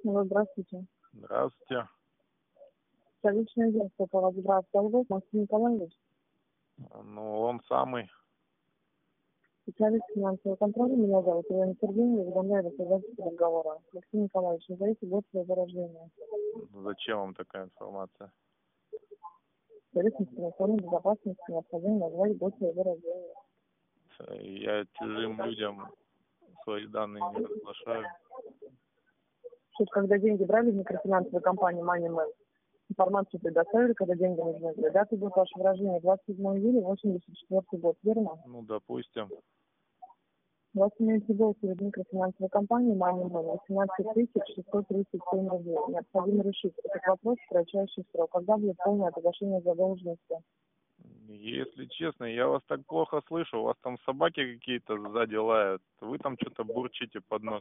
Алло, здравствуйте. Здравствуйте. Столичное агентство по возврату долгов, Максим Николаевич. Ну, он самый. Специалист финансового контроля, меня зовут Елена Сергеевна, уведомляю вас о записи разговора. Максим Николаевич, назовите год своего рождения. Зачем вам такая информация? Специалист информационной безопасности необходимо назвать год своего рождения. Я чужим людям свои данные не разглашаю. Что когда деньги брали в микрофинансовой компании MoneyMan, информацию предоставили, когда деньги нужны. Для даты год вашего рождения 27 июля 84 год, верно? Ну, допустим. У вас имеется долг перед микрофинансовой компанией MoneyMan 18 637 рублей. Необходимо решить этот вопрос в кратчайший срок. Когда будет полное погашение задолженности? Если честно, я вас так плохо слышу. У вас там собаки какие-то сзади лают. Вы там что-то бурчите под нос.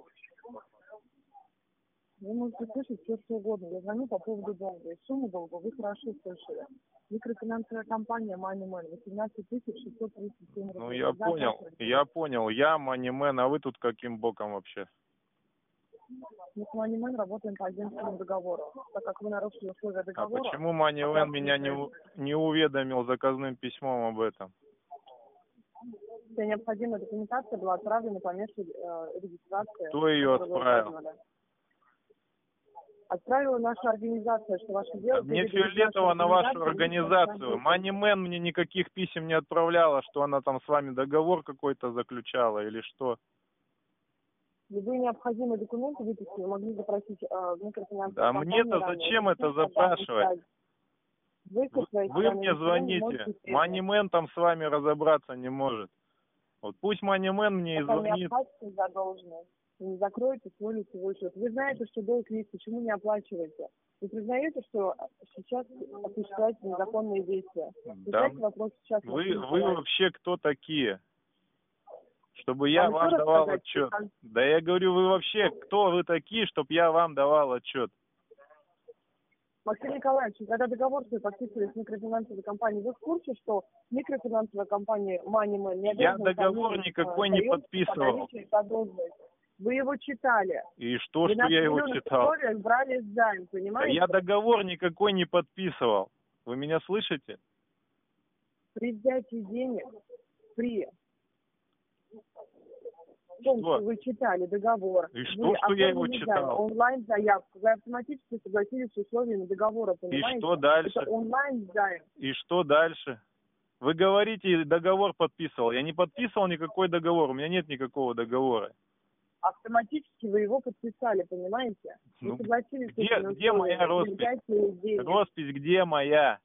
Вы можете слышать все, что угодно. Я звоню по поводу долга. И сумму долга вы хорошо слышали. Микрофинансовая компания MoneyMan 18 637 рублей. Ну, я понял. Я MoneyMan, а вы тут каким боком вообще? Мы с MoneyMan работаем по агентскому договору. Так как вы нарушили условия договора... А почему MoneyMan меня не уведомил заказным письмом об этом? Вся необходимая документация была отправлена по месту регистрации. Кто ее отправил? Отправила наша организация, что ваше дело... Мне фиолетово на вашу организацию. MoneyMan мне никаких писем не отправляла, что она там с вами договор какой-то заключала или что. Любые необходимые документы выписки вы могли запросить в микрофинансовую Да компанию. мне-то зачем это запрашивать? Вы мне звоните. MoneyMan там с вами разобраться не может. Вот пусть MoneyMan мне и звонит. Вы не закроете свой лицевой счет. Вы знаете, что долг есть, почему не оплачиваете? Вы признаете, что сейчас осуществляете незаконные действия? Да. Вопрос сейчас вы вообще кто такие? Чтобы я вам давал отчет. Да я говорю, вы вообще кто вы такие, чтобы я вам давал отчет? Максим Николаевич, когда договор свой подписывали с микрофинансовой компанией, вы в курсе, что микрофинансовая компания MoneyMan не обязана... Я договор никакой не подписывал. Вы его читали. И что я его читал? Вы брали займ, понимаете? Я договор никакой не подписывал. Вы меня слышите? При взятии денег, при том, что вы читали договор, и что я его читал? Онлайн-заявку, вы автоматически согласились с условиями договора, понимаете? И что дальше? Это онлайн-займ. И что дальше? Вы говорите, договор подписывал. Я не подписывал никакой договор, у меня нет никакого договора. Автоматически вы его подписали, понимаете? Вы согласились с этими где моя роспись? Роспись где моя?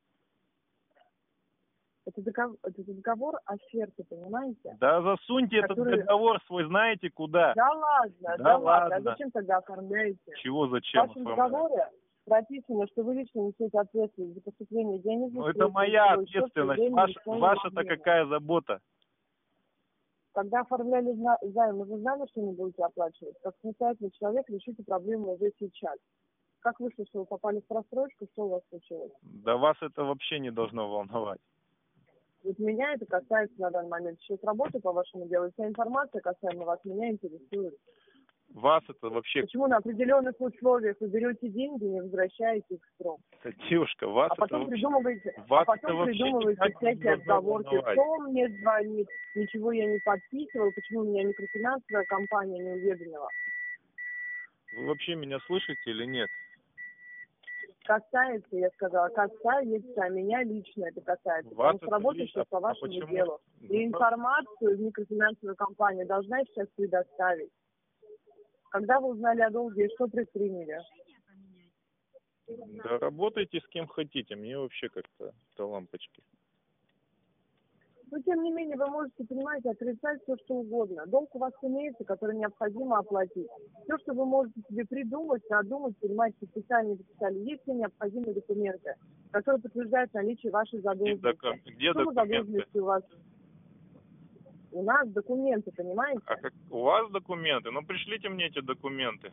Это договор оферты, понимаете? Да засуньте этот договор свой, знаете куда? Да ладно. А зачем тогда оформляете? Чего зачем? В вашем договоре прописано, что вы лично несете ответственность за поступление денег. Ну это моя ответственность. Ваша-то какая забота? Когда оформляли займ, вы знали, что не будете оплачивать? Как самостоятельный человек решите проблему уже сейчас. Как вышло, что вы попали в просрочку, что у вас случилось? Да вас это вообще не должно волновать. Вот меня это касается на данный момент. Сейчас работаю по вашему делу, вся информация касаемо вас меня интересует. Вас это вообще... Почему на определенных условиях вы берете деньги и не возвращаете их в срок? Девушка, вас а потом это придумываете, придумываете всякие отговорки. Кто мне звонит? Ничего я не подписывал. Почему меня микрофинансовая компания не уведомила? Вы вообще меня слышите или нет? Касается, я сказала, касается, меня лично это касается. Потому что работаю сейчас по вашему делу. И информацию в микрофинансовую компанию должна сейчас предоставить. Когда вы узнали о долге, что предприняли? Да работайте с кем хотите, мне вообще как-то до лампочки. Но тем не менее, вы можете, понимаете, отрицать все, что угодно. Долг у вас имеется, который необходимо оплатить. Все, что вы можете себе придумать, надумать, понимаете, специально записали. Есть все необходимые документы, которые подтверждают наличие вашей задолженности. Где документы? У вас? У нас документы, понимаете? А как у вас документы? Ну пришлите мне эти документы.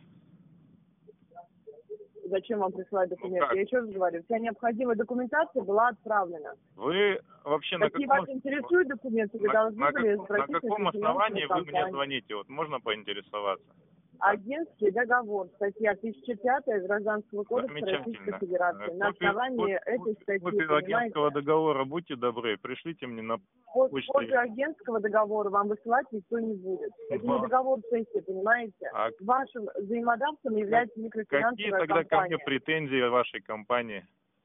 Зачем вам присылать документы? Я еще раз говорю, вся необходимая документация была отправлена. Вы вообще какие вас интересуют документы? Вы должны были спросить. На каком основании вы мне звоните? Вот можно поинтересоваться? Агентский договор, статья 1005 Гражданского кодекса Российской Федерации. На основании этой статьи, копию агентского договора, будьте добры, пришлите мне на почту. Копию агентского договора вам высылать никто не будет. Это не договор сессии, понимаете? Вашим взаимодавцем является микрофинансовая компания. Какие тогда ко мне претензии вашей компании?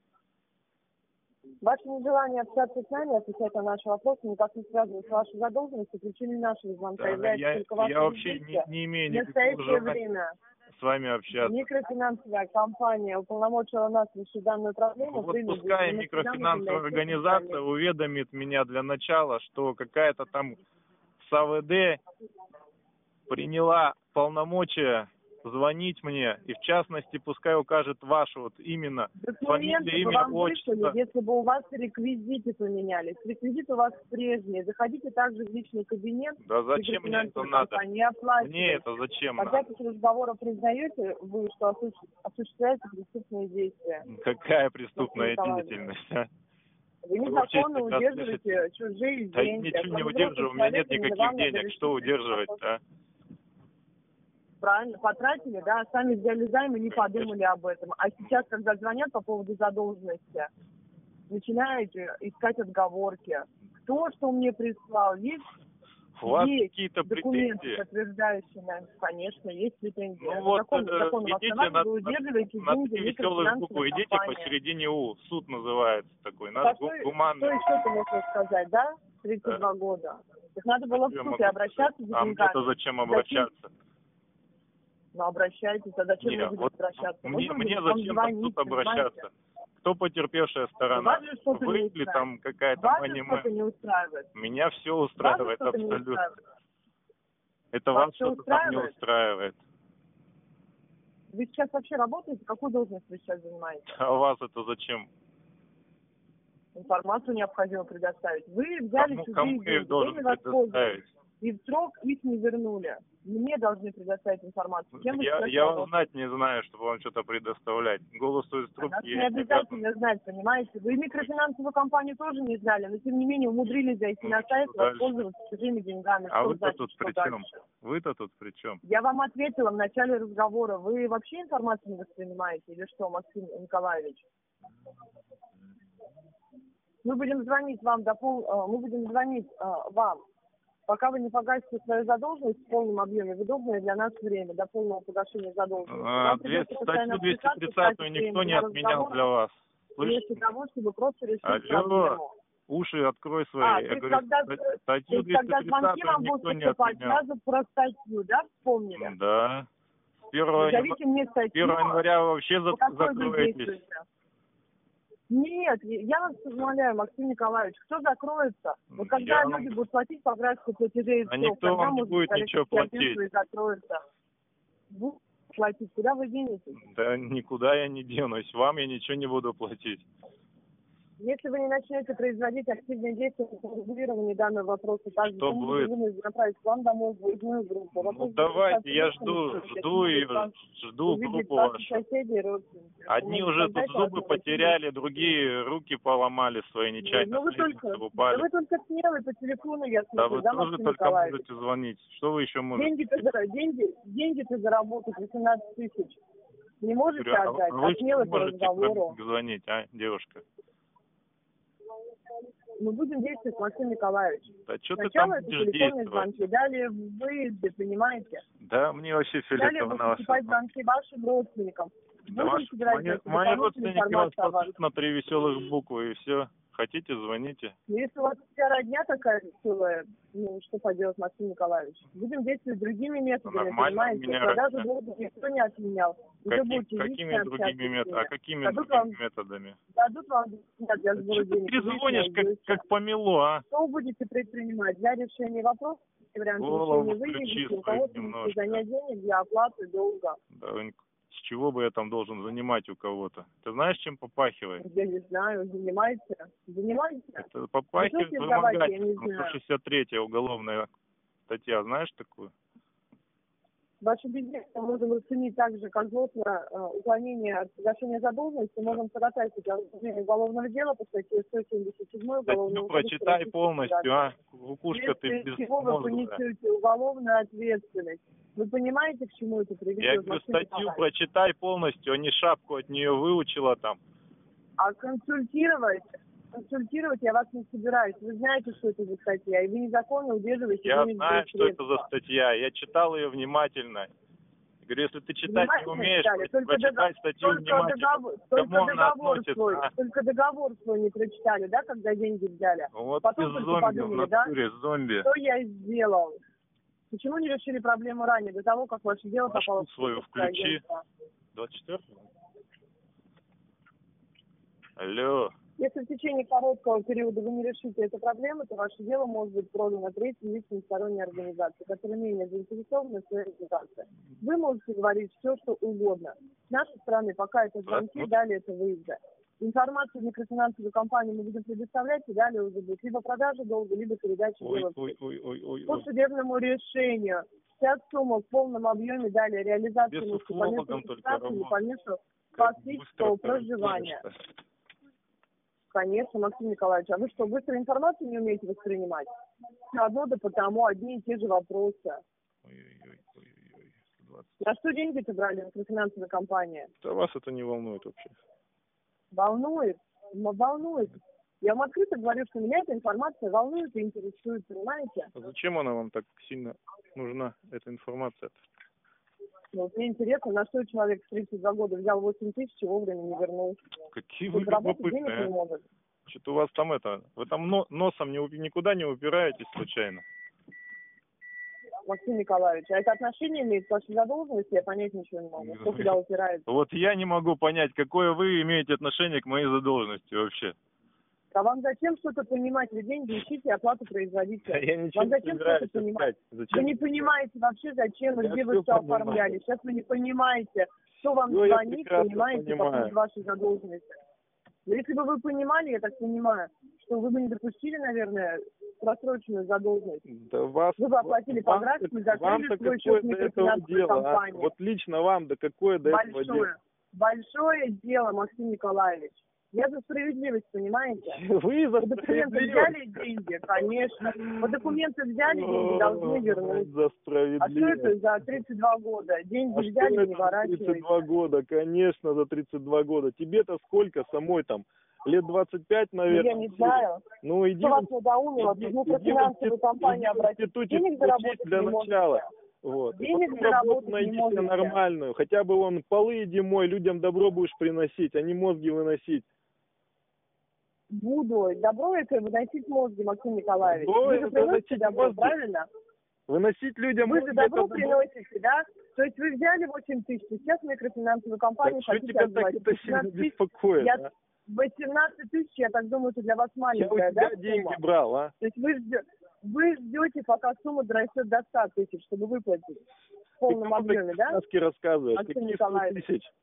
Ваше нежелание общаться с нами, отвечать на наши вопросы, никак не связано с вашей задолженностью, причиной нашего звонка является только ваше я вообще не имею никакого желания с вами общаться. Микрофинансовая компания уполномочила нас решить данную проблему. Вот пускай микрофинансовая организация уведомит меня для начала, что какая-то там САВД приняла полномочия звонить мне, и в частности, пускай укажет вашу вот именно фамилию, имя, отчество. Если бы у вас реквизиты поменялись, реквизиты у вас прежние, заходите также в личный кабинет. Да зачем мне это надо? Мне это зачем надо? Когда после разговора признаете вы, что осуществляете преступные действия? Какая преступная деятельность, а? Вы незаконно удерживаете чужие деньги. Да я ничего не удерживаю, у меня нет никаких денег, что удерживать-то? Правильно, потратили, да, сами взяли займ и не подумали об этом. А сейчас, когда звонят по поводу задолженности, начинаете искать отговорки. Кто что мне прислал? Есть у вас какие-то документы, претензии? Подтверждающие, конечно, есть претензии. Ну вот, идите на 3 веселых буквы, идите посередине У, суд называется такой, наш гуманный. Что еще ты можешь сказать, да? 32 года. Так надо было в суд и обращаться за деньгами. А мне-то зачем обращаться? Ну, обращайтесь, а зачем вы будете обращаться? Мне зачем в суд обращаться? Кто потерпевшая сторона? Вы или там какая-то аниме? Что-то не устраивает? Меня все устраивает абсолютно. Это вас что-то там не устраивает. Вы сейчас вообще работаете? Какую должность вы сейчас занимаете? А у вас это зачем? Информацию необходимо предоставить. Вы взяли чужие деньги, должен предоставить? И в срок их не вернули. Мне должны предоставить информацию. Я вас знать не знаю, чтобы вам что-то предоставлять. Голосу из трубки не обязательно знать, понимаете? Вы микрофинансовую компанию тоже не знали, но тем не менее умудрились зайти на сайт, воспользоваться чужими деньгами. А вы-то тут при чем? Вы-то тут при чем? Я вам ответила в начале разговора. Вы вообще информацию не воспринимаете или что, Максим Николаевич? Мы будем звонить вам вам. Пока вы не погасите свою задолженность в полном объеме, в удобное для нас время, до полного погашения задолженности. Статью 230 никто не отменял для вас. Вместо того, чтобы просто решить проблему. Уши открой свои. Я говорю, статью 230 никто не отменял. Сразу про статью, да, вспомнили? Да. С 1 января вы вообще закроетесь. Нет, я вас умоляю, Максим Николаевич, кто закроется? Вот когда люди будут платить по графику платежей, никто вам не будет ничего платить. Будут платить, куда вы денетесь? Да никуда я не денусь, вам я ничего не буду платить. Если вы не начнете производить активные действия по регулированию данного вопроса, также мы будем направить к вам домой в выездную группу. Ну давайте, я жду группу вашу. Одни уже тут зубы потеряли, другие руки поломали свои нечаянно. Вы только смелый по телефону, я Да смотрю, вы тоже только можете звонить. Что вы еще можете? Деньги-то заработать 18 тысяч. Не можете отдать, вы смелый по разговору. Звонить, девушка? Мы будем действовать, Максим Николаевич. Да что ты сначала там это будешь телефонные звонки, далее выезды, понимаете? Да, мне вообще фиолетово на вас. Далее звонки вашим родственникам. Да мои родственники вас посмотрят на 3 веселых буквы и все. Хотите, звоните. Если у вас вся родня такая веселая, что поделать, Максим Николаевич? Будем действовать другими методами, понимаете? Продажу долга никто не отменял. Какими другими методами? А какими другими методами? Дадут вам для сбора денег. Ты звонишь как помело, Что вы будете предпринимать для решения вопросов? Голову включи свою немножко. Занять денег для оплаты долга. Да, с чего бы я там должен занимать у кого-то? Ты знаешь, чем попахивает? Я не знаю, занимайте. Это попахивает вымогательством. 163-я уголовная статья, знаешь такую? Ваше бездействие можем расценить так же, как злостное уклонение от погашения задолженности. Можем согласиться о уголовного дела по статье 177 уголовного кодекса. Прочитай полностью, Кукушка, ты без чего вы понесете уголовную ответственность. Вы понимаете, к чему это приведет? Я говорю, статью прочитай полностью, а не шапку от нее выучила там. А консультировать я вас не собираюсь. Вы знаете, что это за статья, и вы незаконно удерживаете. Я знаю, что это за статья. Я читал ее внимательно. Я говорю, если ты читать не умеешь, прочитай статью внимательно. Только договор свой не прочитали, да, когда деньги взяли? Вот потом ты только зомби, подумали, в натуре, да? зомби. Что я сделал? Почему не решили проблему ранее, до того, как ваше дело попало в свою включи. 24? Алло. Если в течение короткого периода вы не решите эту проблему, то ваше дело может быть продано третьей личной сторонней организации, которая менее заинтересована в своей результате. Вы можете говорить все, что угодно. С нашей стороны пока это звонки, далее это выезды. Информацию в микрофинансовую компанию мы будем предоставлять, и далее уже будет либо продажа долга, либо передача дела. По судебному решению вся сумма в полном объеме, далее реализация по месту фактического проживания. Конечно, Максим Николаевич, а вы что, быстро информацию не умеете воспринимать? Одно да потому, одни и те же вопросы. На что деньги-то брали микрофинансовая компания? Да вас это не волнует вообще. Волнует? Волнует. Я вам открыто говорю, что меня эта информация волнует и интересует, понимаете? А зачем она вам так сильно нужна, эта информация? Вот мне интересно, на что человек в 32 года взял 8 тысяч и вовремя не вернул. Какие вы любопытные, а? Что-то у вас там вы там носом никуда не упираетесь случайно? Максим Николаевич, а это отношение имеет к вашей задолженности, я понять ничего не могу. Кто куда упирается? Вот я не могу понять, какое вы имеете отношение к моей задолженности вообще. А вам зачем что-то понимать? Вы деньги ищите, оплату производите. Я ничего вам зачем что-то понимать? Вы не понимаете вообще, зачем и где вы все оформляли. Сейчас вы не понимаете, кто вам звонит, понимаете, по поводу вашей задолженности. Но если бы вы понимали, я так понимаю, что вы бы не допустили, наверное, просроченную задолженность. Да вы бы оплатили по графику и закрыли свой счет микрофинансовой компании. Вот лично вам, да какое до этого дело? Большое дело, Максим Николаевич. Я за справедливость, понимаете? Вы за документы взяли деньги, конечно. По документы взяли деньги, должны вернуть. За справедливость. А что это за 32 года? Деньги взяли, не ворачивайте. 32 года, конечно, за 32 года. Тебе-то сколько самой там? Лет 25, наверное. Я не знаю. Ну, иди. Что вас надоумило? Микрофинансовую компанию обратить. Денег заработать для начала. Вот. Денег заработать не можете. Нормальную. Хотя бы вон полы иди мой, людям добро будешь приносить, а не мозги выносить. Буду. Добро это выносить мозги, Максим Николаевич. Вы же приносите добро, правильно? Выносить людям мозги. Вы же добро приносите, да? То есть вы взяли 8 тысяч, сейчас микрофинансовую компанию хотите отдавать. Что тебя так это сильно беспокоит, а? 18 тысяч, я так думаю, это для вас маленькая, да? Я у тебя деньги брал, а? То есть вы ждете, пока сумма дорастет до 100 тысяч, чтобы выплатить в полном объеме, да? Сказки рассказываешь. Максим Николаевич.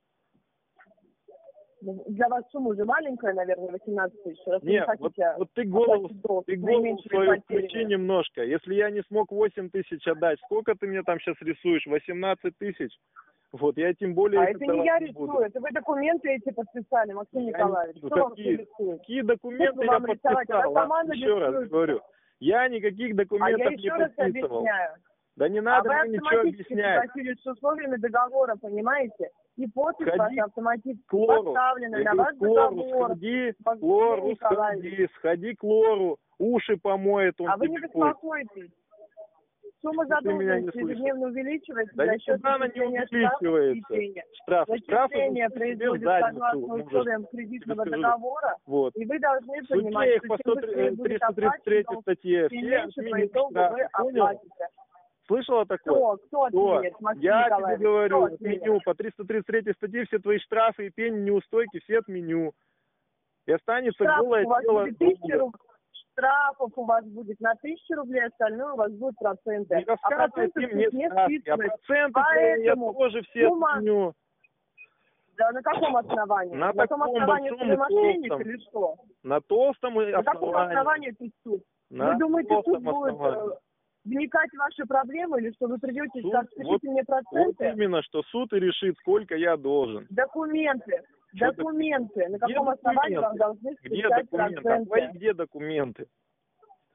Для вас сумма уже маленькая, наверное, 18 тысяч. Нет, вот ты голову свою включи немножко. Если я не смог 8 тысяч отдать, сколько ты мне там сейчас рисуешь? 18 тысяч? Вот, я тем более... А это не я рисую, это вы документы эти подписали, Максим Николаевич. Что вам рисует? Какие документы я подписал? Еще раз говорю. Я никаких документов не подписывал. А я еще раз объясняю. Да не надо мне ничего объяснять. Вы автоматически с условиями договора, понимаете? И подпись ваша автоматически поставлена на ваш договор. Сходи к Лору, уши помоет он. А вы не беспокойтесь. Сумма задолженности ежедневно увеличивается за счет начисления штрафа. Зачисление происходит согласно условиям кредитного договора. Вот. И вы должны понимать, что чем быстрее будет оплачен, тем меньше по итогу вы оплатите. Слышала такое? Кто отменит, Максим Я Николаевич? тебе говорю, отменю. По 333 статье все твои штрафы и пени неустойки все отменю. И останется голое тело. Штрафов у вас будет на 1000 рублей, остальное у вас будут проценты. Не рассказывайте мне сказки, а проценты я тоже все отменю. Да на каком основании? На том основании, что вы мошенник или что? На толстом основании. На каком основании тут суд? Вы думаете, суд будет вникать в ваши проблемы или что вы придете и скажете, скажите мне проценты? Вот именно, что суд и решит, сколько я должен. Документы. На каком основании вам должны списать проценты? Где документы?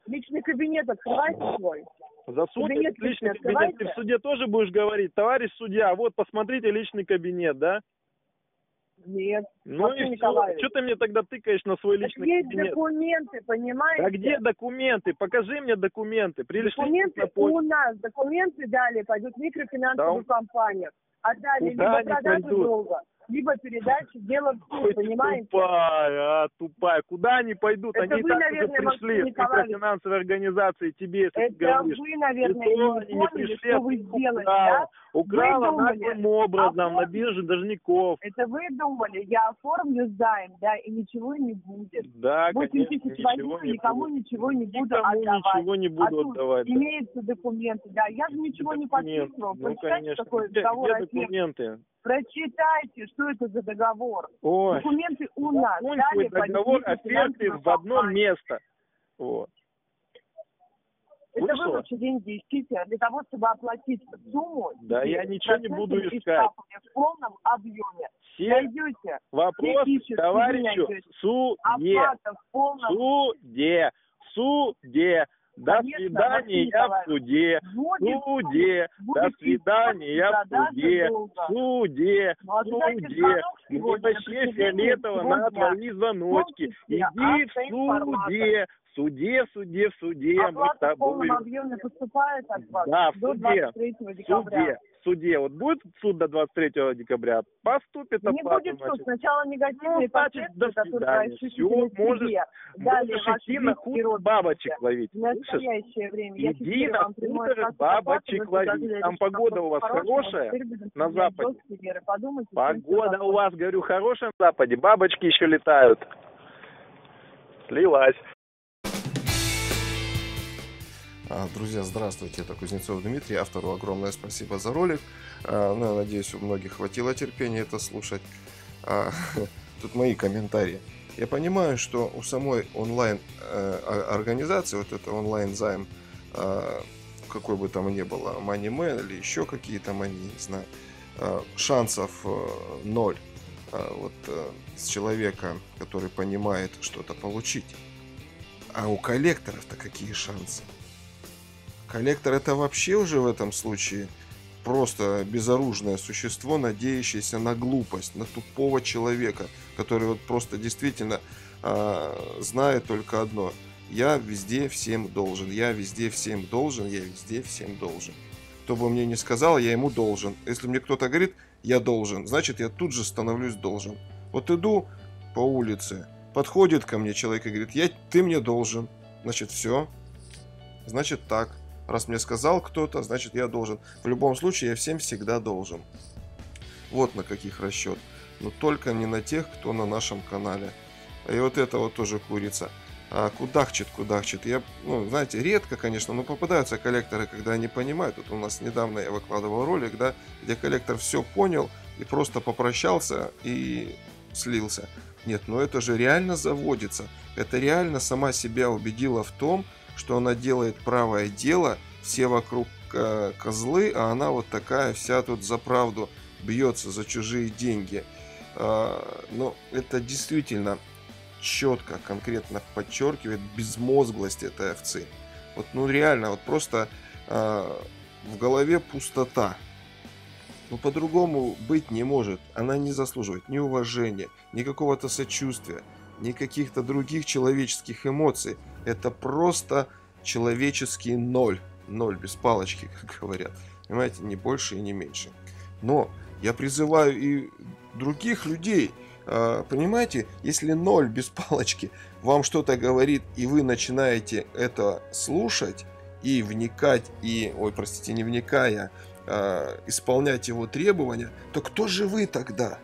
Личный кабинет открывайте свой. Засуньте личный кабинет. Ты в суде тоже будешь говорить, товарищ судья, вот посмотрите личный кабинет, да? Нет. Ну и все. Что ты мне тогда тыкаешь на свой личный есть кабинет? Есть документы, понимаете? А где документы? Покажи мне документы. Документы у нас. Документы далее пойдут в микрофинансовую компанию. А далее либо продажа долга, либо передача дела в суд, понимаете? Тупая. Куда они пойдут? Это они вы, наверное, пришли с микрофинансовой организации тебе, если это ты говоришь. Вы, наверное, не поняли, что вы сделали, да? Украла наглым образом на бирже должников. Это вы думали, я оформлю займ, да, и ничего не будет. Да, 8 тысяч возьму, никому ничего не буду отдавать. Ничего не буду отдавать. Да. Имеются документы, да. Я же ничего не подписывала. Ну, конечно. Где документы? Прочитайте, что это за договор. Ой. Документы у нас. Далее договор оферты в одно место. Вот. Это вы лучше деньги ищите для того, чтобы оплатить сумму. Да, я ничего не буду искать. В полном объеме. Все найдете. Вопрос все товарищу суде. Суде. До свидания в суде. Суде. До свидания в суде. Суде. Суде. Мне вообще фиолетово на твои звоночки. Иди в суде. Мы с тобой. В полном объеме поступает от вас до 23 декабря. В суде. Вот будет суд до 23 декабря? Поступит оплата. Не будет суд. Сначала негативные последствия, которые ощутите себе. Далее идти на худ бабочек ловить. В настоящее время. Иди на хуторы бабочек ловить. Там погода у вас хорошая на западе? Погода у вас, говорю, хорошая на западе. Бабочки еще летают. Слилась. Друзья, здравствуйте, это Кузнецов Дмитрий, автору огромное спасибо за ролик. Я надеюсь, у многих хватило терпения это слушать. Тут мои комментарии. Я понимаю, что у самой онлайн-организации, вот это онлайн-займ, какой бы там ни было, MoneyMan или еще какие-то money, не знаю, шансов 0 с человека, который понимает что-то получить. А у коллекторов-то какие шансы? Коллектор — это вообще уже в этом случае просто безоружное существо, надеющееся на глупость, на тупого человека, который вот просто действительно знает только одно: я везде всем должен, я везде всем должен, я везде всем должен. Кто бы мне ни сказал, я ему должен. Если мне кто-то говорит, я должен, значит, я тут же становлюсь должен. Вот иду по улице, подходит ко мне человек и говорит, ты мне должен. Значит, все. Значит, так. Раз мне сказал кто-то, значит, я должен. В любом случае, я всем всегда должен. Вот на каких расчет. Но только не на тех, кто на нашем канале. И вот это вот тоже курица. Кудахчет. Я, знаете, редко, конечно, но попадаются коллекторы, когда они понимают. Вот у нас недавно я выкладывал ролик, да, где коллектор все понял и просто попрощался и слился. Нет, но это же реально заводится. Это реально сама себя убедила в том, что она делает правое дело, все вокруг козлы, а она вот такая вся тут за правду бьется, за чужие деньги. Но это действительно четко, конкретно подчеркивает безмозглость этой овцы. Вот, реально, вот просто в голове пустота. По-другому быть не может. Она не заслуживает ни уважения, ни какого-то сочувствия, ни каких-то других человеческих эмоций. Это просто человеческий ноль. Ноль без палочки, как говорят. Понимаете, не больше и не меньше. Но я призываю и других людей. Понимаете, если ноль без палочки вам что-то говорит, и вы начинаете это слушать и вникать, и, не вникая, исполнять его требования, то кто же вы тогда?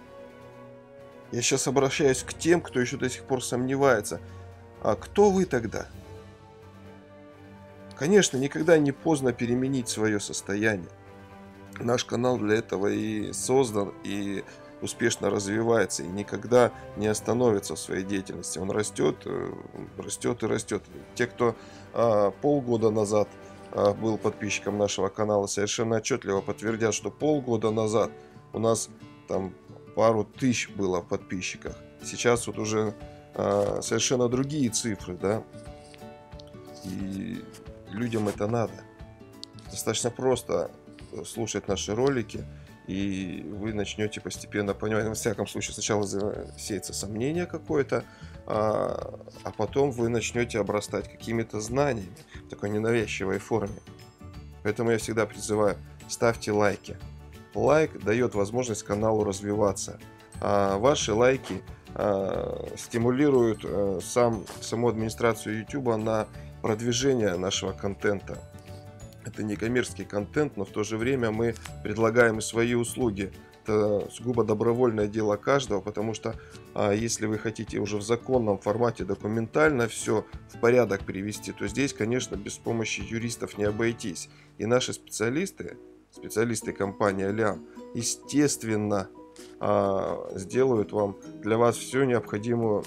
Я сейчас обращаюсь к тем, кто еще до сих пор сомневается. А кто вы тогда? Конечно, никогда не поздно переменить свое состояние. Наш канал для этого и создан, и успешно развивается, и никогда не остановится в своей деятельности. Он растет, растет и растет. Те, кто полгода назад был подписчиком нашего канала, совершенно отчетливо подтвердят, что полгода назад у нас там пару тысяч было в подписчиках. Сейчас вот уже совершенно другие цифры, да. И людям это надо. Достаточно просто слушать наши ролики, и вы начнете постепенно понимать. Во всяком случае, сначала сеется сомнение какое-то, а потом вы начнете обрастать какими-то знаниями в такой ненавязчивой форме. Поэтому я всегда призываю, ставьте лайки. Лайк дает возможность каналу развиваться. А ваши лайки стимулируют саму администрацию YouTube на продвижение нашего контента. Это не коммерческий контент, но в то же время мы предлагаем и свои услуги. Это сугубо добровольное дело каждого, потому что если вы хотите уже в законном формате документально все в порядок привести, то здесь, конечно, без помощи юристов не обойтись. И наши специалисты компании Алиам, естественно, сделают для вас всю необходимую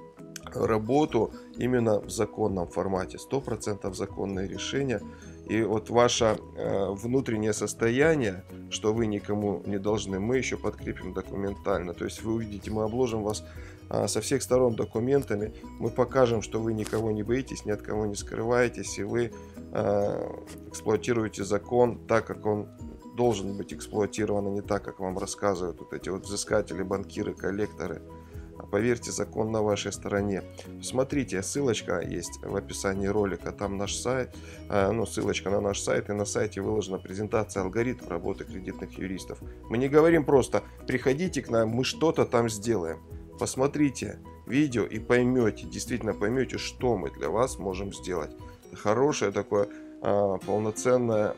работу именно в законном формате. 100% законные решения. И вот ваше внутреннее состояние, что вы никому не должны, мы еще подкрепим документально. То есть вы увидите, мы обложим вас со всех сторон документами, мы покажем, что вы никого не боитесь, ни от кого не скрываетесь, и вы эксплуатируете закон так, как он должен быть эксплуатирован, а не так, как вам рассказывают вот эти вот взыскатели, банкиры, коллекторы. Поверьте, закон на вашей стороне. Смотрите, ссылочка есть в описании ролика, там наш сайт, ссылочка на наш сайт, и на сайте выложена презентация алгоритма работы кредитных юристов. Мы не говорим просто приходите к нам, мы что-то там сделаем. Посмотрите видео и поймете, действительно поймете, что мы для вас можем сделать. Хорошее такое полноценное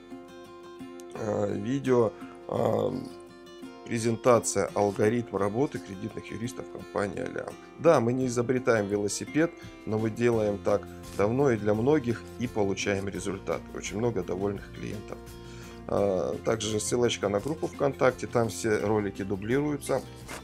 видео, презентация алгоритма работы кредитных юристов компании Алиам. Да, мы не изобретаем велосипед, но мы делаем так давно и для многих и получаем результат. Очень много довольных клиентов. Также ссылочка на группу ВКонтакте, там все ролики дублируются.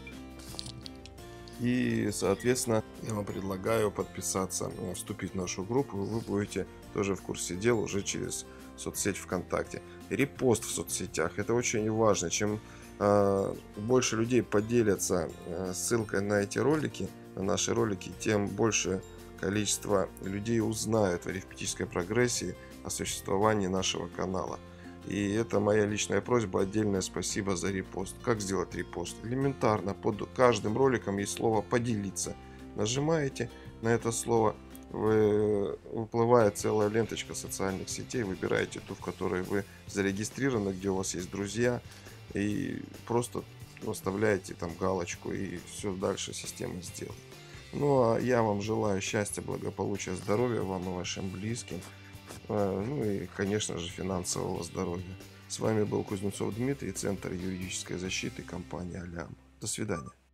И, соответственно, я вам предлагаю подписаться, вступить в нашу группу, вы будете тоже в курсе дел уже через соцсеть ВКонтакте. Репост в соцсетях, это очень важно. Чем больше людей поделятся ссылкой на эти ролики, на наши ролики, тем больше количество людей узнают в арифметической прогрессии о существовании нашего канала. И это моя личная просьба, отдельное спасибо за репост. Как сделать репост? Элементарно, под каждым роликом есть слово «поделиться». Нажимаете на это слово, выплывает целая ленточка социальных сетей, выбираете ту, в которой вы зарегистрированы, где у вас есть друзья, и просто оставляете там галочку, и все дальше система сделает. Ну а я вам желаю счастья, благополучия, здоровья вам и вашим близким. Ну и, конечно же, финансового здоровья. С вами был Кузнецов Дмитрий, Центр юридической защиты компании Алиам. До свидания.